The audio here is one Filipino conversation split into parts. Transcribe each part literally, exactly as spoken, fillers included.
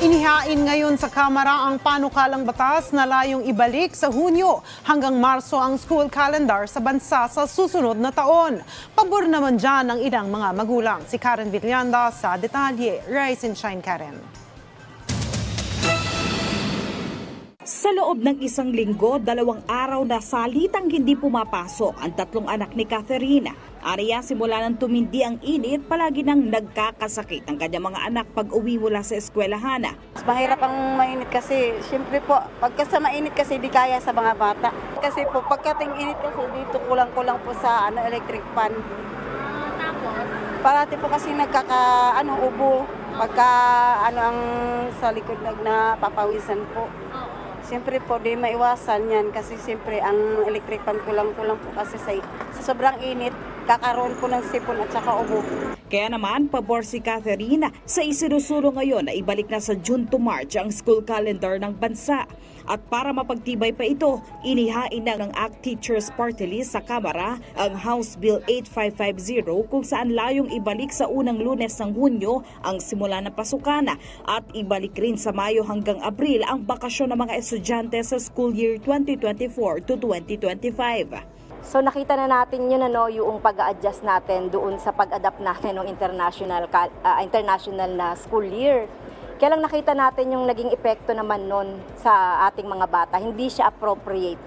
Inihain ngayon sa Kamara ang panukalang batas na layong ibalik sa Hunyo hanggang Marso ang school calendar sa bansa sa susunod na taon. Pabor naman dyan ang ilang mga magulang. Si Karen Villanda sa detalye. Rise and shine, Karen. Sa loob ng isang linggo, dalawang araw na salitang hindi pumapasok ang tatlong anak ni Catherine. Ariya, simula nang tumindi ang init, palagi nang nagkakasakit ang kanyang mga anak pag uwi mula sa eskwelahan. Mahirap ang mainit kasi, siyempre po, pagka sa mainit kasi di kaya sa mga bata. Kasi po, pagkating init kasi dito kulang-kulang po sa ano, electric fan. Tapos? Parati po kasi nagkaka, ano, ubo, pagka ano ang sa likod na papawisan po. Siyempre po, di maiwasan yan kasi siyempre ang electric fan kulang-kulang po kasi sa, sa sobrang init, kakaroon po ng sipon at saka ubo. Kaya naman, pabor si Catherine sa isinusulong ngayon na ibalik na sa June to March ang school calendar ng bansa. At para mapagtibay pa ito, inihain na ng A C T Teachers Party List sa Kamara ang House Bill eight five five zero kung saan layong ibalik sa unang Lunes ng Hunyo ang simula ng pasukan at ibalik rin sa Mayo hanggang Abril ang bakasyon ng mga estudyante sa school year twenty twenty-four to twenty twenty-five. So nakita na natin yun, ano, yung pag-a-adjust natin doon sa pag-adapt natin ng international, uh, international na school year. Kaya lang nakita natin yung naging epekto naman nun sa ating mga bata. Hindi siya appropriate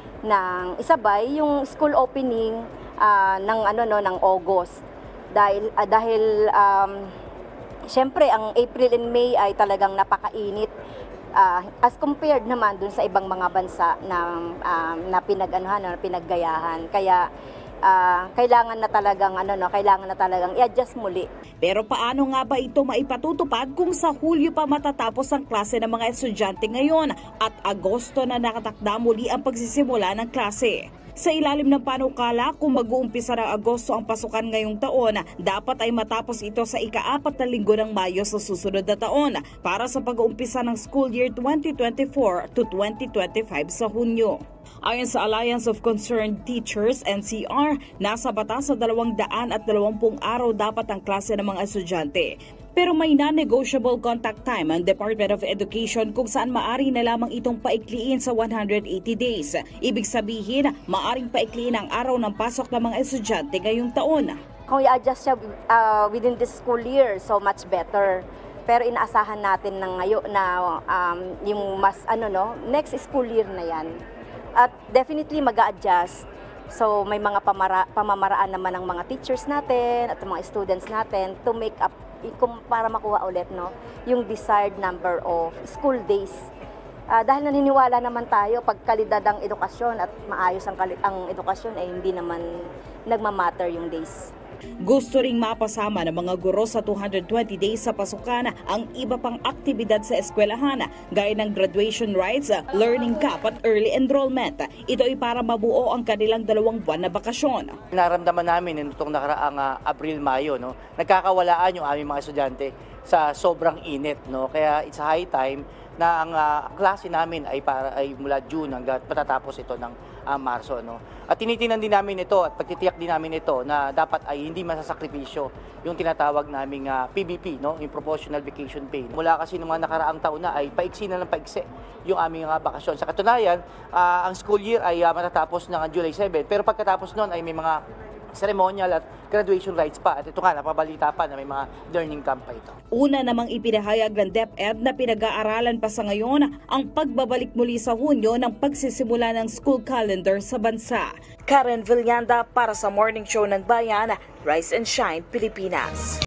ng isabay yung school opening uh, ng, ano, no, ng August. Dahil, uh, dahil um, syempre ang April and May ay talagang napakainit. Uh, as compared naman dun sa ibang mga bansa na, um, na pinag-anuhan, na pinaggayahan. Kaya uh, kailangan na talagang ano no, kailangan na talagang i-adjust muli. Pero paano nga ba ito maipatutupad kung sa Hulyo pa matatapos ang klase ng mga estudyante ngayon at Agosto na nakatakda muli ang pagsisimula ng klase? Sa ilalim ng panukala, kung mag-uumpisa ng Agosto ang pasukan ngayong taon, dapat ay matapos ito sa ika-apat na linggo ng Mayo sa susunod na taon para sa pag-uumpisa ng school year twenty twenty-four to twenty twenty-five sa Hunyo. Ayon sa Alliance of Concerned Teachers, N C R, nasa batas sa dalawang daan at dalawampung araw dapat ang klase ng mga estudyante. Pero may non-negotiable contact time ang Department of Education kung saan maari na lamang itong paikliin sa one hundred eighty days. Ibig sabihin, maaring paikliin ang araw ng pasok ng mga estudyante ngayong taon. Kung i-adjust siya uh, within this school year, so much better. Pero inaasahan natin na ngayon na um, yung mas ano no, next school year na yan. At definitely mag-a-adjust. So may mga pamara, pamamaraan naman ng mga teachers natin at mga students natin to make up kung para makuha ulit no yung desired number of school days. Uh, dahil naniniwala naman tayo pag kalidad ang edukasyon at maayos ang, ang edukasyon ay eh, hindi naman nagmamatter yung days. Gusto ring mapasama ng mga guro sa two hundred twenty days sa pasukan ang iba pang aktibidad sa eskwelahan gaya ng graduation rites, learning camp at early enrollment. Ito ay para mabuo ang kanilang dalawang buwan na bakasyon. Naramdaman namin nitong nakaraang uh, Abril-Mayo, no, nagkakawalaan yung aming mga estudyante sa sobrang init. No? Kaya it's high time na ang uh, klase namin ay, para, ay mula June hanggang patatapos ito ng uh, Marso. No? At tinitinan din namin ito at pagtitiyak din namin ito na dapat ay hindi masasakripisyo yung tinatawag naming uh, P B P, no? Yung Proportional Vacation Pay. Mula kasi ng mga nakaraang taon na ay paiksi na ng paiksi yung aming uh, bakasyon. Sa katunayan, uh, ang school year ay uh, matatapos ng July seventh, pero pagkatapos nun ay may mga ceremonial at graduation rites pa. At ito nga, napabalita pa na may mga learning camp pa ito. Una namang ipinahayag ng DepEd na pinag-aaralan pa sa ngayon ang pagbabalik muli sa Hunyo ng pagsisimula ng school calendar sa bansa. Karen Villanda para sa Morning Show ng Bayan, Rise and Shine, Pilipinas.